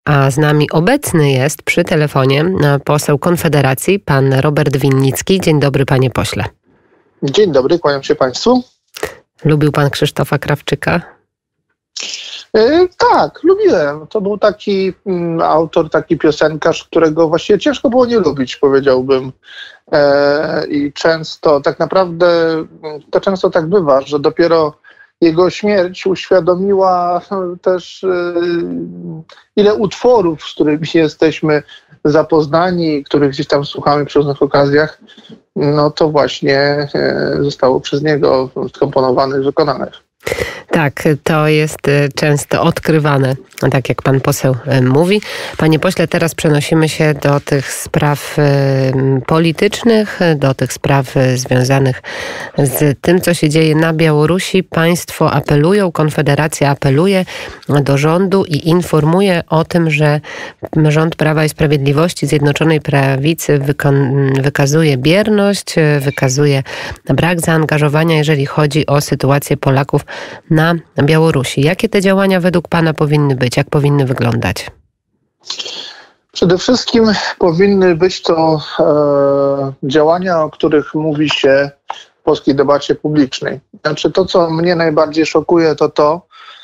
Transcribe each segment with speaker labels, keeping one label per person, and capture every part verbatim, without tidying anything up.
Speaker 1: A z nami obecny jest przy telefonie poseł Konfederacji, pan Robert Winnicki. Dzień dobry, panie pośle.
Speaker 2: Dzień dobry, kłaniam się państwu.
Speaker 1: Lubił pan Krzysztofa Krawczyka?
Speaker 2: Yy, tak, lubiłem. To był taki mm, autor, taki piosenkarz, którego właściwie ciężko było nie lubić, powiedziałbym. E, I często, tak naprawdę, to często tak bywa, że dopiero jego śmierć uświadomiła też, yy, ile utworów, z którymi jesteśmy zapoznani, których gdzieś tam słuchamy przy różnych okazjach, no to właśnie yy, zostało przez niego skomponowanych, wykonanych.
Speaker 1: Tak, to jest często odkrywane, tak jak pan poseł mówi. Panie pośle, teraz przenosimy się do tych spraw politycznych, do tych spraw związanych z tym, co się dzieje na Białorusi. Państwo apelują, Konfederacja apeluje do rządu i informuje o tym, że rząd Prawa i Sprawiedliwości, Zjednoczonej Prawicy wyko- wykazuje bierność, wykazuje brak zaangażowania, jeżeli chodzi o sytuację Polaków na Białorusi. Jakie te działania według pana powinny być? Jak powinny wyglądać?
Speaker 2: Przede wszystkim powinny być to e, działania, o których mówi się w polskiej debacie publicznej. Znaczy to, co mnie najbardziej szokuje, to to,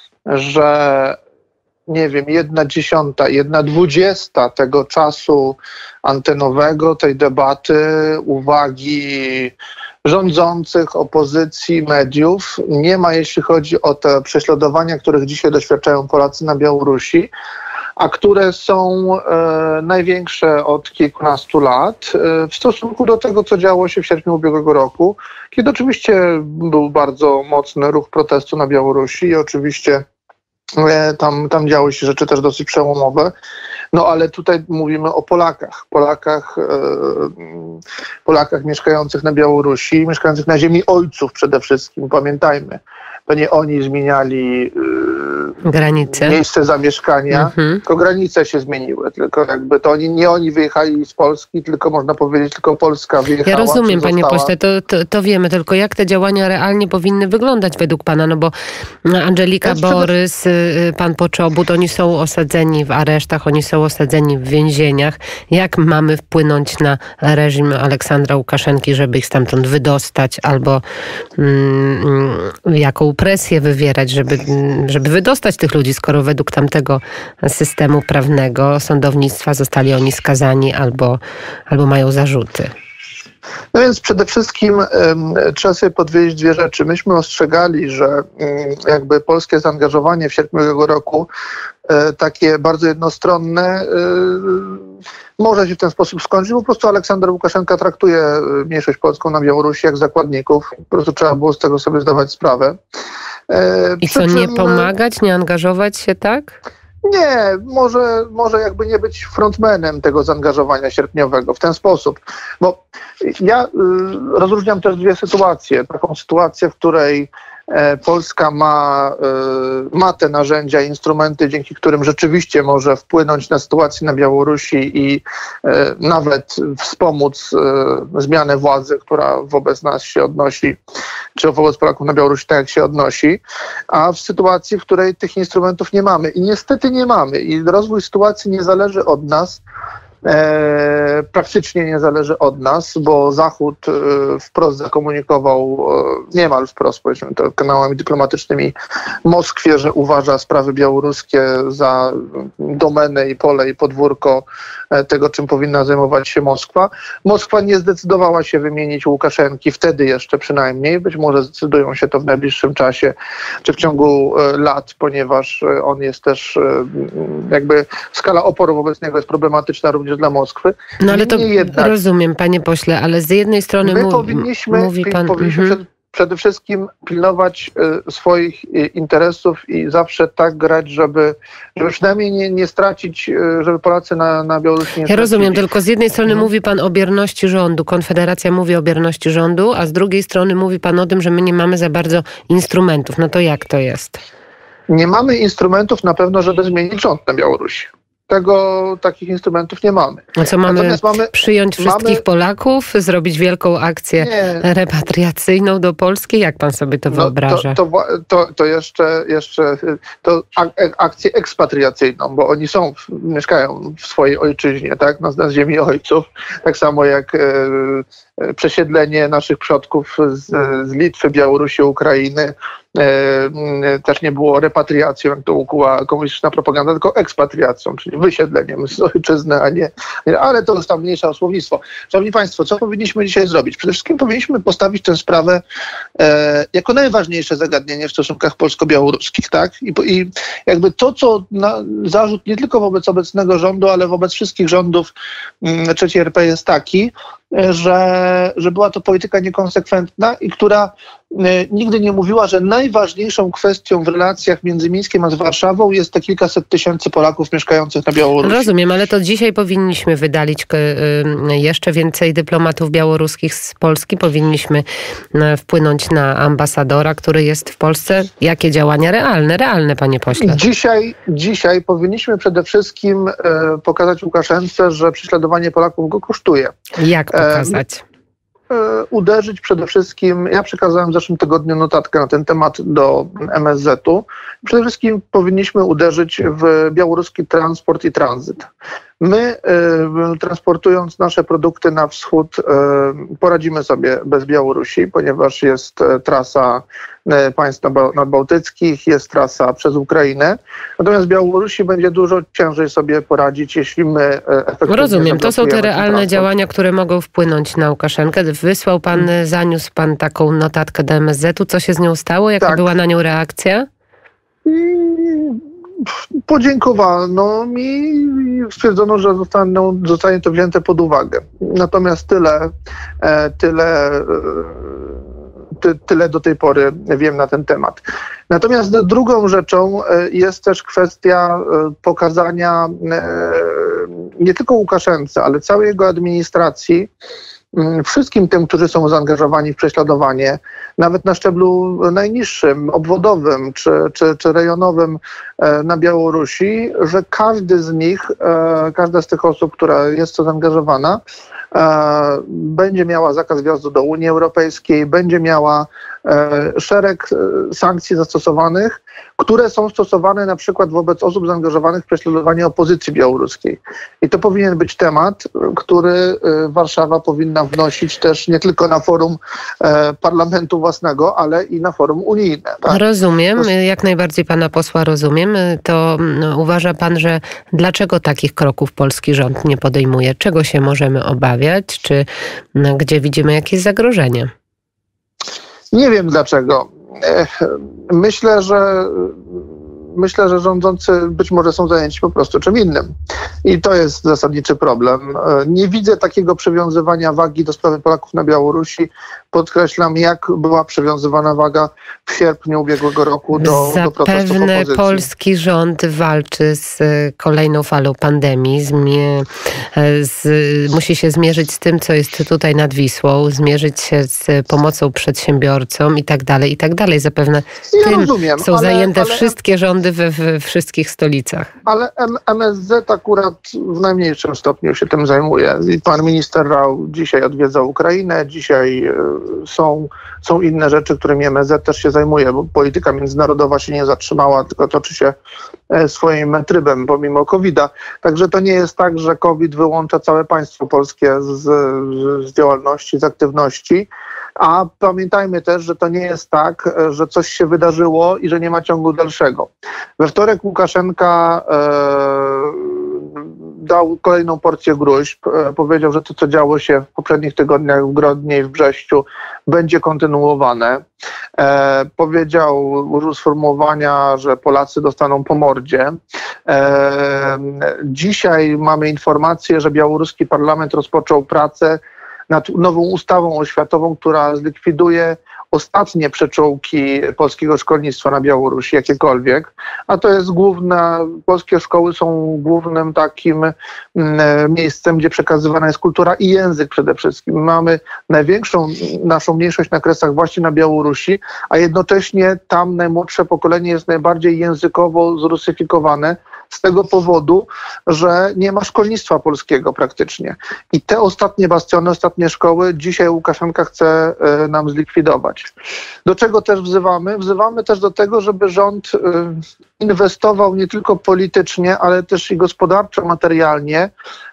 Speaker 2: że nie wiem, jedna dziesiąta, jedna dwudziesta tego czasu antenowego, tej debaty, uwagi rządzących, opozycji, mediów nie ma, jeśli chodzi o te prześladowania, których dzisiaj doświadczają Polacy na Białorusi, a które są e, największe od kilkunastu lat e, w stosunku do tego, co działo się w sierpniu ubiegłego roku, kiedy oczywiście był bardzo mocny ruch protestu na Białorusi i oczywiście e, tam, tam działy się rzeczy też dosyć przełomowe. No ale tutaj mówimy o Polakach, Polakach, e, Polakach mieszkających na Białorusi, mieszkających na ziemi ojców przede wszystkim, pamiętajmy. To nie oni zmieniali e,
Speaker 1: granice,
Speaker 2: miejsce zamieszkania,
Speaker 1: mhm.
Speaker 2: tylko granice się zmieniły. Tylko jakby to oni, nie oni wyjechali z Polski, tylko można powiedzieć, tylko Polska wyjechała.
Speaker 1: Ja rozumiem, panie pośle, to, to, to wiemy, tylko jak te działania realnie powinny wyglądać według pana? No bo Andżelika Więc Borys, przede... pan Poczobut, oni są osadzeni w aresztach, oni są osadzeni w więzieniach. Jak mamy wpłynąć na reżim Aleksandra Łukaszenki, żeby ich stamtąd wydostać, albo mm, jaką presję wywierać, żeby, żeby wydostać tych ludzi, skoro według tamtego systemu prawnego sądownictwa zostali oni skazani albo, albo mają zarzuty?
Speaker 2: No więc przede wszystkim um, trzeba sobie podwiedzieć dwie rzeczy. Myśmy ostrzegali, że um, jakby polskie zaangażowanie w sierpniu tego roku e, takie bardzo jednostronne e, może się w ten sposób skończyć. Po prostu Aleksander Łukaszenka traktuje mniejszość polską na Białorusi jak zakładników. Po prostu trzeba było z tego sobie zdawać sprawę. E,
Speaker 1: I co, nie pomagać, nie angażować się, tak?
Speaker 2: Nie, może, może jakby nie być frontmanem tego zaangażowania sierpniowego w ten sposób. Bo ja y, rozróżniam też dwie sytuacje. Taką sytuację, w której e, Polska ma, y, ma te narzędzia, instrumenty, dzięki którym rzeczywiście może wpłynąć na sytuację na Białorusi i y, nawet wspomóc y, zmianę władzy, która wobec nas się odnosi, czy wobec Polaków na Białorusi tak jak się odnosi, a w sytuacji, w której tych instrumentów nie mamy. I niestety nie mamy. I rozwój sytuacji nie zależy od nas, e, praktycznie nie zależy od nas, bo Zachód e, wprost zakomunikował, e, niemal wprost, powiedzmy to kanałami dyplomatycznymi, Moskwie, że uważa sprawy białoruskie za domenę i pole i podwórko e, tego, czym powinna zajmować się Moskwa. Moskwa nie zdecydowała się wymienić Łukaszenki, wtedy jeszcze przynajmniej, być może zdecydują się to w najbliższym czasie, czy w ciągu e, lat, ponieważ e, on jest też e, jakby skala oporu wobec niego jest problematyczna również dla Moskwy.
Speaker 1: No ale to jednak, rozumiem, panie pośle, ale z jednej strony
Speaker 2: my
Speaker 1: mów,
Speaker 2: powinniśmy,
Speaker 1: mówi pan...
Speaker 2: powinniśmy
Speaker 1: mhm.
Speaker 2: przed, przede wszystkim pilnować y, swoich y, interesów i zawsze tak grać, żeby, żeby przynajmniej nie, nie stracić, y, żeby Polacy na, na Białorusi nie
Speaker 1: Ja
Speaker 2: stracili.
Speaker 1: rozumiem, tylko z jednej strony mhm. mówi pan o bierności rządu, Konfederacja mówi o bierności rządu, a z drugiej strony mówi pan o tym, że my nie mamy za bardzo instrumentów. No to jak to jest?
Speaker 2: Nie mamy instrumentów na pewno, żeby zmienić rząd na Białorusi. tego, takich instrumentów nie mamy.
Speaker 1: A co mamy, mamy przyjąć wszystkich mamy, Polaków, zrobić wielką akcję nie. repatriacyjną do Polski? Jak pan sobie to no, wyobraża?
Speaker 2: To, to, to, to jeszcze, jeszcze to akcję ekspatriacyjną, bo oni są, mieszkają w swojej ojczyźnie, tak, na, na ziemi ojców, tak samo jak e, przesiedlenie naszych przodków z, z Litwy, Białorusi, Ukrainy e, też nie było repatriacją, jak to ukuła komunistyczna propaganda, tylko ekspatriacją, czyli wysiedleniem z ojczyzny, a nie, ale to już tam mniejsza o słownictwo. Szanowni Państwo, co powinniśmy dzisiaj zrobić? Przede wszystkim powinniśmy postawić tę sprawę e, jako najważniejsze zagadnienie w stosunkach polsko-białoruskich, tak? I, i jakby to, co na, zarzut nie tylko wobec obecnego rządu, ale wobec wszystkich rządów mm, trzeciej R P jest taki, że, że była to polityka niekonsekwentna i która nigdy nie mówiła, że najważniejszą kwestią w relacjach między Mińskiem a z Warszawą jest te kilkaset tysięcy Polaków mieszkających na Białorusi.
Speaker 1: Rozumiem, ale to dzisiaj powinniśmy wydalić jeszcze więcej dyplomatów białoruskich z Polski. Powinniśmy wpłynąć na ambasadora, który jest w Polsce. Jakie działania realne, realne, panie pośle?
Speaker 2: Dzisiaj, dzisiaj powinniśmy przede wszystkim pokazać Łukaszence, że prześladowanie Polaków go kosztuje.
Speaker 1: Jak pokazać?
Speaker 2: Uderzyć przede wszystkim, ja przekazałem w zeszłym tygodniu notatkę na ten temat do M S Z u. Przede wszystkim powinniśmy uderzyć w białoruski transport i tranzyt. My, y, transportując nasze produkty na wschód, y, poradzimy sobie bez Białorusi, ponieważ jest y, trasa y, państw nadbałtyckich, jest trasa przez Ukrainę. Natomiast Białorusi będzie dużo ciężej sobie poradzić, jeśli my y, efektywnie
Speaker 1: Rozumiem, to są te realne działania, które mogą wpłynąć na Łukaszenkę. Wysłał pan, hmm. zaniósł pan taką notatkę do M S Z u. Co się z nią stało? Jaka tak. była na nią reakcja?
Speaker 2: Podziękowano mi i stwierdzono, że zostaną, zostanie to wzięte pod uwagę. Natomiast tyle, tyle, ty, tyle do tej pory wiem na ten temat. Natomiast drugą rzeczą jest też kwestia pokazania nie tylko Łukaszence, ale całej jego administracji, wszystkim tym, którzy są zaangażowani w prześladowanie, nawet na szczeblu najniższym, obwodowym czy, czy, czy rejonowym na Białorusi, że każdy z nich, każda z tych osób, która jest w to zaangażowana, będzie miała zakaz wjazdu do Unii Europejskiej, będzie miała szereg sankcji zastosowanych, które są stosowane na przykład wobec osób zaangażowanych w prześladowanie opozycji białoruskiej. I to powinien być temat, który Warszawa powinna wnosić też nie tylko na forum parlamentu własnego, ale i na forum unijne. Tak?
Speaker 1: Rozumiem, jak najbardziej pana posła rozumiem. To uważa pan, że dlaczego takich kroków polski rząd nie podejmuje? Czego się możemy obawiać? Czy gdzie widzimy jakieś zagrożenie?
Speaker 2: Nie wiem dlaczego. Myślę, że myślę, że rządzący być może są zajęci po prostu czym innym. I to jest zasadniczy problem. Nie widzę takiego przywiązywania wagi do sprawy Polaków na Białorusi. Podkreślam, jak była przywiązywana waga w sierpniu ubiegłego roku do, do protestów opozycji.
Speaker 1: Zapewne polski rząd walczy z kolejną falą pandemii. Zmie, z, musi się zmierzyć z tym, co jest tutaj nad Wisłą, zmierzyć się z pomocą przedsiębiorcom i tak dalej, i tak dalej. Zapewne
Speaker 2: ja
Speaker 1: tym
Speaker 2: rozumiem,
Speaker 1: są
Speaker 2: ale,
Speaker 1: zajęte
Speaker 2: ale,
Speaker 1: wszystkie rządy we, we wszystkich stolicach.
Speaker 2: Ale M S Z akurat w najmniejszym stopniu się tym zajmuje. I pan minister Rau dzisiaj odwiedza Ukrainę, dzisiaj są, są inne rzeczy, którymi M S Z też się zajmuje, bo polityka międzynarodowa się nie zatrzymała, tylko toczy się swoim trybem pomimo kowida. Także to nie jest tak, że COVID wyłącza całe państwo polskie z, z działalności, z aktywności. A pamiętajmy też, że to nie jest tak, że coś się wydarzyło i że nie ma ciągu dalszego. We wtorek Łukaszenka e, dał kolejną porcję gróźb. E, powiedział, że to, co działo się w poprzednich tygodniach w Grodnie i w Brześciu, będzie kontynuowane. E, powiedział, użył sformułowania, że Polacy dostaną po mordzie. E, dzisiaj mamy informację, że białoruski parlament rozpoczął pracę nad nową ustawą oświatową, która zlikwiduje ostatnie przeczołki polskiego szkolnictwa na Białorusi, jakiekolwiek, a to jest główna, polskie szkoły są głównym takim miejscem, gdzie przekazywana jest kultura i język przede wszystkim. Mamy największą naszą mniejszość na Kresach właśnie na Białorusi, a jednocześnie tam najmłodsze pokolenie jest najbardziej językowo zrusyfikowane, z tego powodu, że nie ma szkolnictwa polskiego praktycznie. I te ostatnie bastiony, ostatnie szkoły dzisiaj Łukaszenka chce nam zlikwidować. Do czego też wzywamy? Wzywamy też do tego, żeby rząd inwestował nie tylko politycznie, ale też i gospodarczo, materialnie,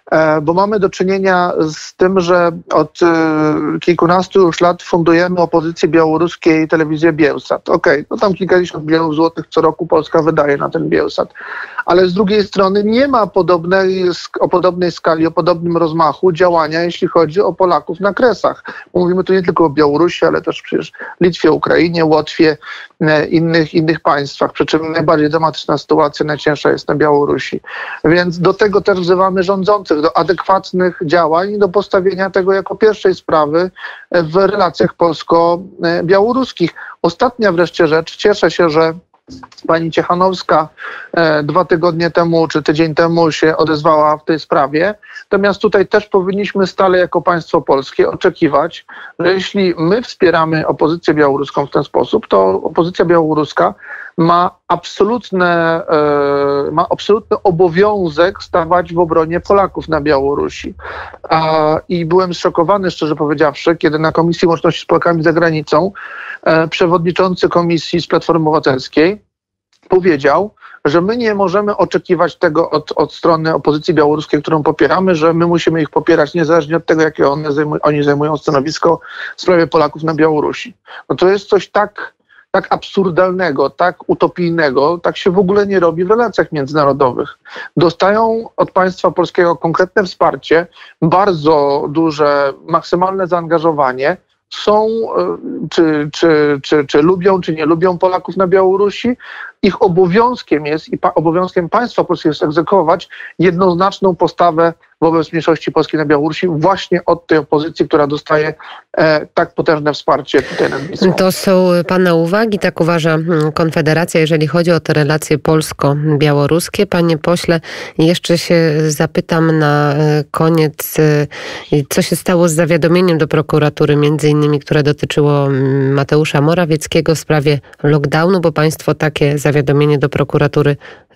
Speaker 2: bo mamy do czynienia z tym, że od kilkunastu już lat fundujemy opozycji białoruskiej telewizję Bielsat. Okej, okay, no tam kilkadziesiąt milionów złotych co roku Polska wydaje na ten Bielsat. Ale z drugiej strony nie ma podobnej, o podobnej skali, o podobnym rozmachu działania, jeśli chodzi o Polaków na Kresach. Mówimy tu nie tylko o Białorusi, ale też przecież Litwie, Ukrainie, Łotwie, innych, innych państwach. Przy czym najbardziej dramatyczna sytuacja, najcięższa jest na Białorusi. Więc do tego też wzywamy rządzących, do adekwatnych działań i do postawienia tego jako pierwszej sprawy w relacjach polsko-białoruskich. Ostatnia wreszcie rzecz. Cieszę się, że pani Ciechanowska e, dwa tygodnie temu czy tydzień temu się odezwała w tej sprawie. Natomiast tutaj też powinniśmy stale jako państwo polskie oczekiwać, że jeśli my wspieramy opozycję białoruską w ten sposób, to opozycja białoruska ma absolutne, e, ma absolutny obowiązek stawać w obronie Polaków na Białorusi. A, I byłem zszokowany, szczerze powiedziawszy, kiedy na Komisji Łączności z Polakami za Granicą e, przewodniczący komisji z Platformy Obywatelskiej powiedział, że my nie możemy oczekiwać tego od, od strony opozycji białoruskiej, którą popieramy, że my musimy ich popierać niezależnie od tego, jakie one zajmują, oni zajmują stanowisko w sprawie Polaków na Białorusi. No to jest coś tak tak absurdalnego, tak utopijnego, tak się w ogóle nie robi w relacjach międzynarodowych. Dostają od państwa polskiego konkretne wsparcie, bardzo duże, maksymalne zaangażowanie. Są, czy, czy, czy, czy lubią, czy nie lubią Polaków na Białorusi. Ich obowiązkiem jest i pa, obowiązkiem państwa polskiego jest egzekwować jednoznaczną postawę wobec mniejszości polskiej na Białorusi właśnie od tej opozycji, która dostaje e, tak potężne wsparcie tutaj nad Wisłą.
Speaker 1: To są pana uwagi, tak uważa Konfederacja, jeżeli chodzi o te relacje polsko-białoruskie. Panie pośle, jeszcze się zapytam na koniec, co się stało z zawiadomieniem do prokuratury, między innymi, które dotyczyło Mateusza Morawieckiego w sprawie lockdownu, bo państwo takie zawiadomienie do prokuratury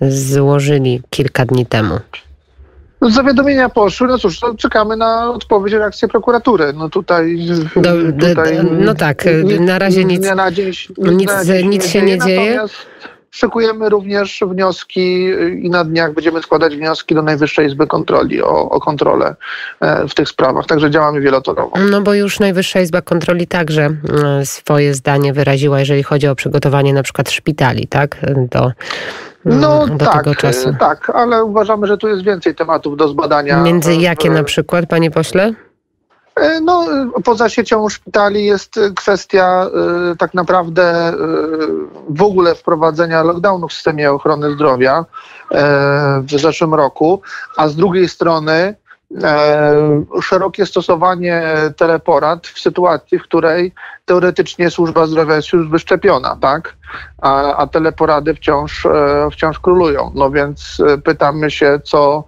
Speaker 1: złożyli kilka dni temu.
Speaker 2: Zawiadomienia poszły, no cóż, no czekamy na odpowiedź, reakcję prokuratury. No tutaj...
Speaker 1: Do, tutaj no tak, na razie nic,
Speaker 2: nie, na dzień,
Speaker 1: nic,
Speaker 2: na dzień
Speaker 1: nic się nie dzieje.
Speaker 2: Natomiast szykujemy również wnioski i na dniach będziemy składać wnioski do Najwyższej Izby Kontroli o, o kontrolę w tych sprawach. Także działamy wielotorowo.
Speaker 1: No bo już Najwyższa Izba Kontroli także swoje zdanie wyraziła, jeżeli chodzi o przygotowanie na przykład szpitali, tak? Do,
Speaker 2: no
Speaker 1: do
Speaker 2: tak,
Speaker 1: tego czasu.
Speaker 2: tak, ale uważamy, że tu jest więcej tematów do zbadania.
Speaker 1: Między jakie na przykład, panie pośle?
Speaker 2: No, poza siecią szpitali jest kwestia y, tak naprawdę y, w ogóle wprowadzenia lockdownu w systemie ochrony zdrowia y, w zeszłym roku, a z drugiej strony y, szerokie stosowanie teleporad w sytuacji, w której teoretycznie służba zdrowia jest już wyszczepiona, tak? A, a teleporady wciąż, y, wciąż królują. No więc y, pytamy się, co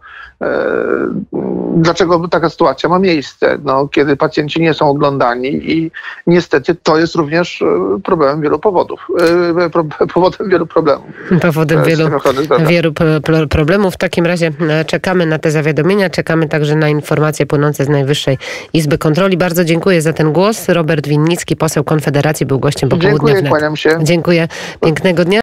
Speaker 2: dlaczego taka sytuacja ma miejsce, no, kiedy pacjenci nie są oglądani i niestety to jest również problemem wielu powodów, powodem wielu problemów.
Speaker 1: Powodem wielu, wielu problemów. W takim razie czekamy na te zawiadomienia, czekamy także na informacje płynące z Najwyższej Izby Kontroli. Bardzo dziękuję za ten głos. Robert Winnicki, poseł Konfederacji, był gościem Popołudnia
Speaker 2: Dziękuję,
Speaker 1: wnet.
Speaker 2: Kłaniam się.
Speaker 1: Dziękuję. Pięknego dnia.